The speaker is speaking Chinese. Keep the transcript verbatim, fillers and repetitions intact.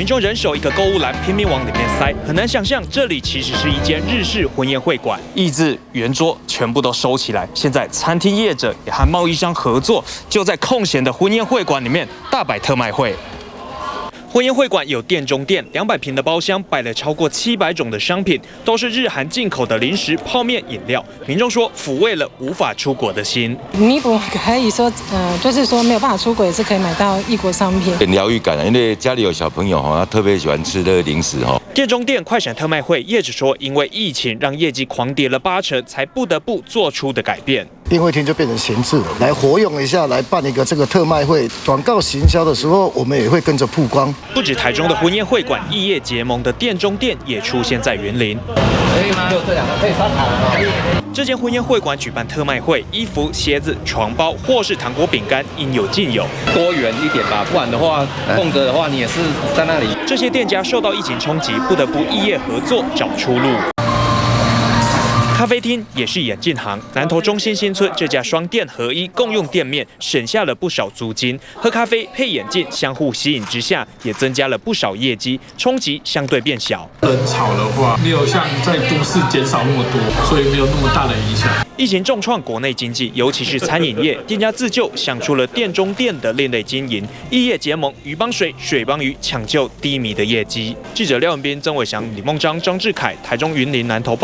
众人手一个购物篮，拼命往里面塞，很难想象这里其实是一间日式婚宴会馆，椅子、圆桌全部都收起来。现在餐厅业者也和贸易商合作，就在空闲的婚宴会馆里面大摆特卖会。 婚宴会馆有店中店，两百平的包厢摆了超过七百种的商品，都是日韩进口的零食、泡面、饮料。民众说，抚慰了无法出国的心， 弥补可以说，呃，就是说没有办法出国，也是可以买到异国商品， 很疗愈感，因为家里有小朋友哈，他特别喜欢吃这个零食哈。 店中店快闪特卖会业者说，因为疫情让业绩狂跌了八成，才不得不做出的改变。 宴会厅就变成闲置了，来活用一下，来办一个这个特卖会。广告行销的时候，我们也会跟着曝光。不止台中的婚宴会馆，异业结盟的店中店也出现在云林。可以吗？就这两个可以刷卡了。这间婚宴会馆举办特卖会，衣服、鞋子、床包或是糖果、饼干，应有尽有。 多元一点吧，不然的话，空着的话，你也是在那里。 这些店家受到疫情冲击，不得不异业合作找出路。 咖啡厅也是眼镜行，南投中心新村这家双店合一共用店面，省下了不少租金。喝咖啡配眼镜相互吸引之下，也增加了不少业绩，冲击相对变小。 人潮的话，没有像在都市减少那么多，所以没有那么大的影响。 疫情重创国内经济，尤其是餐饮业，店家自救想出了店中店的另类经营，异业结盟，鱼帮水，水帮鱼，抢救低迷的业绩。记者廖文斌、曾伟翔、李梦章、张志凯，台中云林南投报。